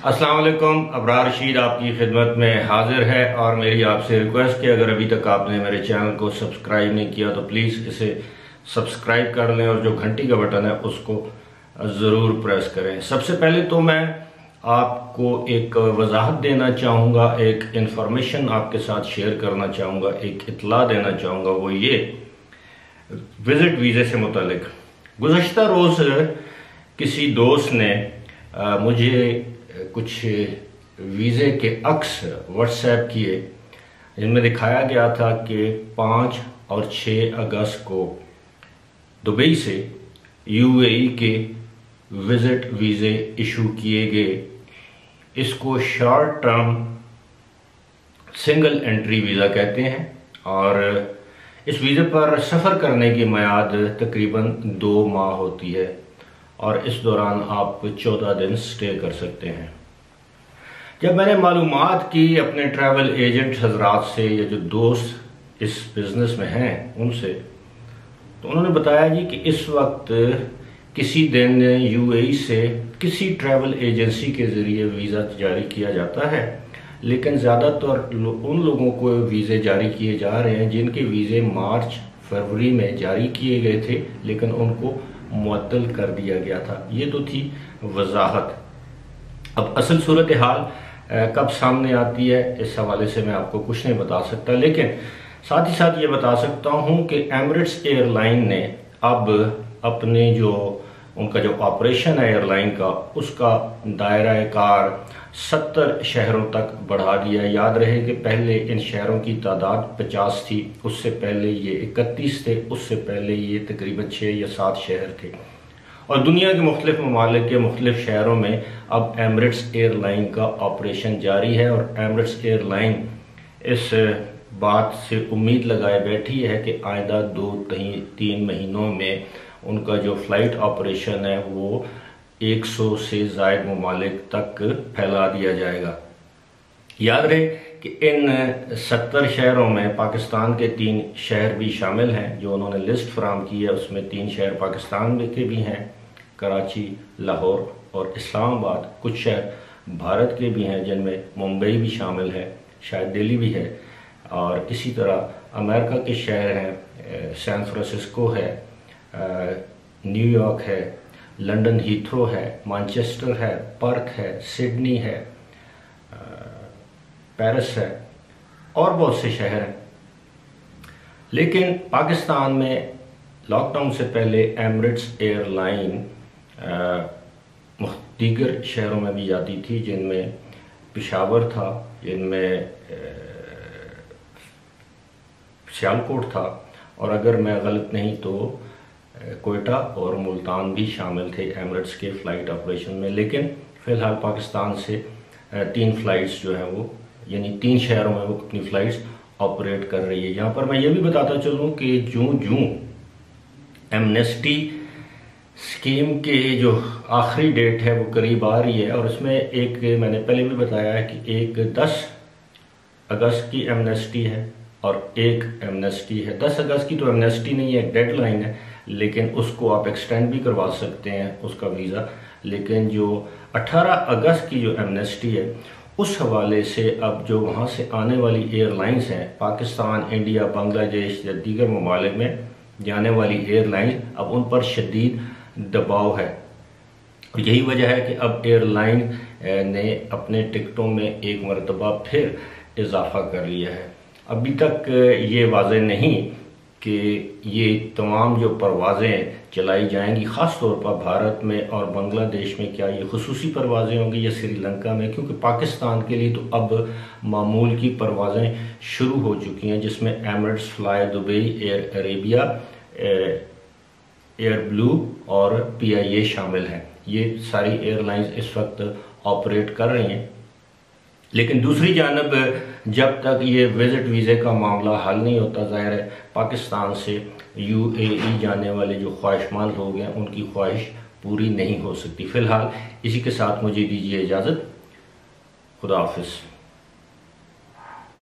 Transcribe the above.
अस्सलाम वालेकुम। अबरार रशीद आपकी खिदमत में हाजिर है और मेरी आपसे रिक्वेस्ट कि अगर अभी तक आपने मेरे चैनल को सब्सक्राइब नहीं किया तो प्लीज़ इसे सब्सक्राइब कर लें और जो घंटी का बटन है उसको ज़रूर प्रेस करें। सबसे पहले तो मैं आपको एक वजाहत देना चाहूँगा, एक इंफॉर्मेशन आपके साथ शेयर करना चाहूँगा, एक इत्तला देना चाहूँगा। वो ये विज़िट वीज़े से मुतालिक गुज़श्ता रोज़ किसी दोस्त ने मुझे कुछ वीज़े के अक्स व्हाट्सएप किए जिनमें दिखाया गया था कि 5 और 6 अगस्त को दुबई से यूएई के विज़िट वीज़े इशू किए गए। इसको short term single entry visa कहते हैं और इस वीज़े पर सफ़र करने की मियाद तकरीबन 2 माह होती है और इस दौरान आप 14 दिन स्टे कर सकते हैं। जब मैंने मालूमात की अपने ट्रैवल एजेंट हजरात से या जो दोस्त इस बिज़नेस में हैं उनसे, तो उन्होंने बताया जी कि इस वक्त किसी दिन यूएई से किसी ट्रैवल एजेंसी के ज़रिए वीज़ा जारी किया जाता है, लेकिन ज़्यादातर उन लोगों को वीज़े जारी किए जा रहे हैं जिनके वीज़े मार्च फरवरी में जारी किए गए थे लेकिन उनको मुअत्तल कर दिया गया था। ये तो थी वजाहत। अब असल सूरत हाल कब सामने आती है इस हवाले से मैं आपको कुछ नहीं बता सकता, लेकिन साथ ही साथ ये बता सकता हूँ कि एमिरेट्स एयरलाइन ने अब अपने उनका जो ऑपरेशन है एयरलाइन का, उसका दायरा कार 70 शहरों तक बढ़ा दिया। याद रहे कि पहले इन शहरों की तादाद 50 थी, उससे पहले ये 31 थे, उससे पहले ये तकरीबन 6 या 7 शहर थे और दुनिया के मुख्तलिफ ममालिक के मुख्तलिफ शहरों में अब एमिरेट्स एयरलाइन का ऑपरेशन जारी है और एमिरेट्स एयरलाइन इस बात से उम्मीद लगाए बैठी है कि आइंदा 2-3 महीनों में उनका जो फ़्लाइट ऑपरेशन है वो 100 से ज़ायद ममालिक तक फैला दिया जाएगा। याद रहे कि इन 70 शहरों में पाकिस्तान के 3 शहर भी शामिल हैं। जो उन्होंने लिस्ट फराम की है उसमें 3 शहर पाकिस्तान के भी हैं, कराची, लाहौर और इस्लामाबाद। कुछ शहर भारत के भी हैं जिनमें मुंबई भी शामिल है, शायद दिल्ली भी है, और इसी तरह अमेरिका के शहर हैं, सैन फ्रांसिस्को है, न्यूयॉर्क है, लंदन हीथ्रो है, मैनचेस्टर है, पर्थ है, सिडनी है, पेरिस है और बहुत से शहर हैं। लेकिन पाकिस्तान में लॉकडाउन से पहले एमिरेट्स एयरलाइन दीगर शहरों में भी जाती थी, जिनमें पेशावर था, जिनमें सियालकोट था और अगर मैं गलत नहीं तो कोयटा और मुल्तान भी शामिल थे एमिरेट्स के फ़्लाइट ऑपरेशन में। लेकिन फ़िलहाल पाकिस्तान से 3 फ़्लाइट्स जो हैं वो, यानी 3 शहरों में वो अपनी फ़्लाइट्स ऑपरेट कर रही है। यहाँ पर मैं ये भी बताता चलूँ कि जूं एमनेस्टी स्कीम के जो आखिरी डेट है वो करीब आ रही है और उसमें एक मैंने पहले भी बताया है कि एक 10 अगस्त की एमनेस्टी है और एक एमनेस्टी है। 10 अगस्त की तो एमनेस्टी नहीं है, डेडलाइन है, लेकिन उसको आप एक्सटेंड भी करवा सकते हैं उसका वीज़ा। लेकिन जो 18 अगस्त की जो एमनेस्टी है उस हवाले से अब जो वहाँ से आने वाली एयरलाइंस हैं, पाकिस्तान, इंडिया, बांग्लादेश या दीगर ममालिक में जाने वाली एयरलाइंस, अब उन पर शदीद दबाव है। यही वजह है कि अब एयरलाइन ने अपने टिकटों में एक मरतबा फिर इजाफा कर लिया है। अभी तक ये वाज़ेह नहीं कि ये तमाम जो परवाज़ें चलाई जाएंगी ख़ास तौर पर भारत में और बांग्लादेश में, क्या ये खुसूसी परवाज़ें होंगी या श्रीलंका में, क्योंकि पाकिस्तान के लिए तो अब मामूल की परवाज़ें शुरू हो चुकी हैं जिसमें Emirates, Fly Dubai, Air Arabia, Air Blue और PIA शामिल हैं। ये सारी एयरलाइंस इस वक्त ऑपरेट कर रही हैं। लेकिन दूसरी जानब जब तक ये विज़िट वीज़े का मामला हल नहीं होता, ज़ाहिर है पाकिस्तान से UAE जाने वाले जो ख्वाहिशमंद लोग हैं उनकी ख्वाहिश पूरी नहीं हो सकती। फ़िलहाल इसी के साथ मुझे दीजिए इजाज़त। खुदा हाफिज़।